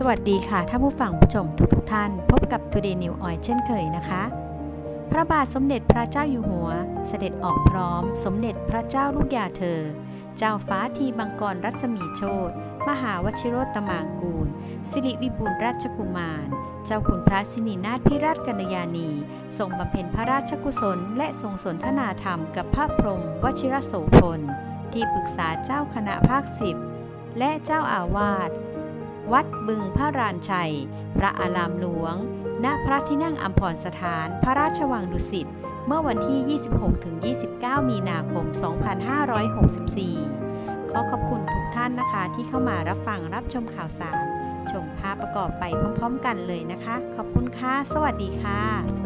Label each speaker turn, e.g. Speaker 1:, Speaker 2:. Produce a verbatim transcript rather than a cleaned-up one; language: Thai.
Speaker 1: วัสดีค่ะท่านผู้ฟังผู้ชมทุกทุกท่านพบกับ Today New Oil เช่นเคยนะคะพระบาทสมเด็จพระเจ้าอยู่หัวเสด็จออกพร้อมสมเด็จพระเจ้าลูกยาเธอเจ้าฟ้าทีบังกรรัศมีโชติมหาวชิโรตมางกูลสิริวิบูลย์ราชกุมารเจ้าคุณพระสินีนาถพิราชกัญญาณีทรงบำเพ็ญพระราชกุศลและทรงสนทนาธรรมกับพระพรหมวชิรโสพลที่ปรึกษาเจ้าคณะภาคสิบและเจ้าอาวาสวัดบึงพระรานชัยพระอารามหลวงณพระที่นั่งอัมพรสถานพระราชวังดุสิตเมื่อวันที่ ยี่สิบหกถึงยี่สิบเก้า มีนาคม สองพันห้าร้อยหกสิบสี่ ขอขอบคุณทุกท่านนะคะที่เข้ามารับฟังรับชมข่าวสารชมภาพประกอบไปพร้อมๆกันเลยนะคะขอบคุณค่ะสวัสดีค่ะ